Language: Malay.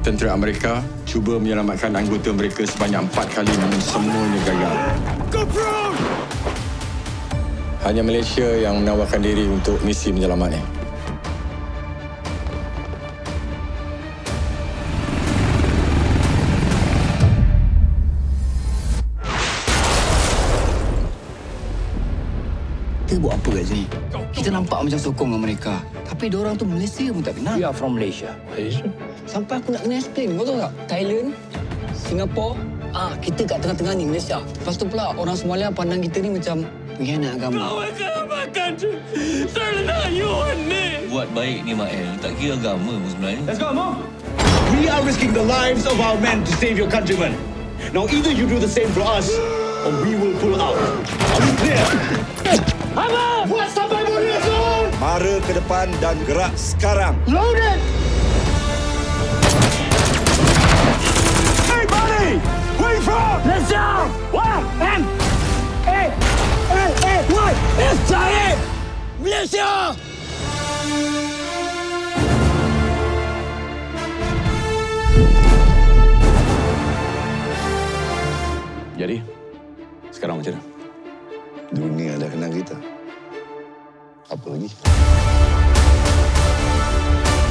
Tentera Amerika cuba menyelamatkan anggota mereka sebanyak 4 kali namun semuanya gagal. Hanya Malaysia yang menawarkan diri untuk misi menyelamatnya. Kita buat apa kat sini? Kita nampak macam sokong dengan mereka. Tapi diorang tu Malaysia pun tak kenal. We are from Malaysia. Sampai aku nak kena explain, kau tahu tak? Thailand, Singapura, kita kat tengah-tengah ni Malaysia. Lepas tu pula orang Somalia pandang kita ni macam pengkhianat agama. Buat baik ni Mael, tak kira agama pun sebenarnya. Let's go, Mom! We are risking the lives of our men to save your countrymen. Now either you do the same for us, or we will pull out. Are we clear? Abang! Buat sampai boleh, Zul! Mara ke depan dan gerak sekarang. Loaded! Hey, buddy! Where you from? Malaysia! What? And? Hey! What? It's Thailand! Malaysia! Jadi, sekarang macam mana? Dunia dah kenal kita. Apa lagi?